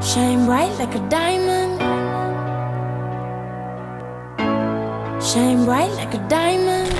Shine bright like a diamond. Shine bright like a diamond.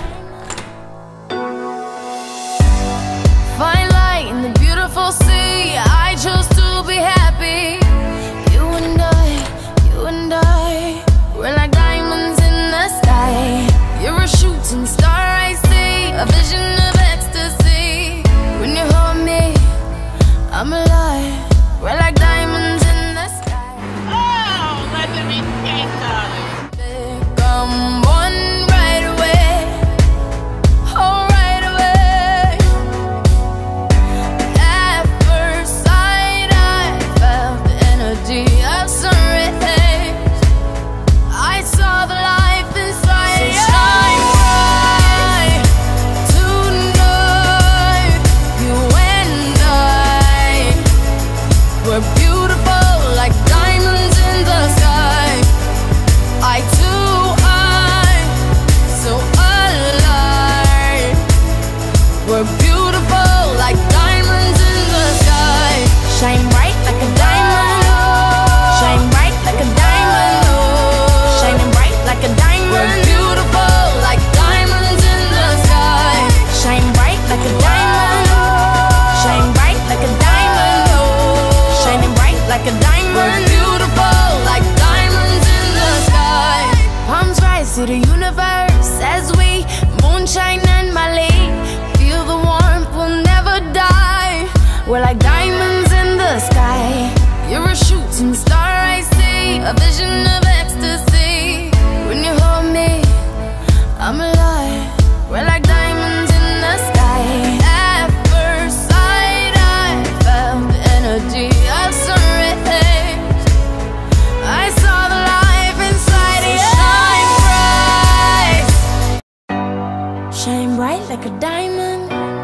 Fine light in the beautiful sea. I chose to be happy. You and I, we're like diamonds in the sky. You're a shooting star, I see, a vision of ecstasy. When you hold me, I'm alive. We're like diamonds in the sky. Oh, let me take darling. Come on right away. Oh, right away. At first sight, I felt the energy of sun rays. I saw the life inside you. Shine bright tonight. You and I, we're beautiful like diamonds in the sky. I too, I'm so alive. We're beautiful like diamonds in the sky. Shine bright like a diamond. Shine bright like a diamond. Shining bright like a diamond. We're beautiful like diamonds in the sky. Shine bright like a diamond. Shine bright like a diamond. Shining bright like a diamond. We're beautiful like diamonds in the sky. Palms rise to the universe as we moonshine and Mali. Feel the warmth, we'll never die. We're like diamonds in the sky. You're a shooting star, I see, a vision of ecstasy. When you hold me, I'm alive. We're like diamonds in the sky. At first sight, I felt the energy of sun rays. I saw the life inside you. Shine bright like a diamond.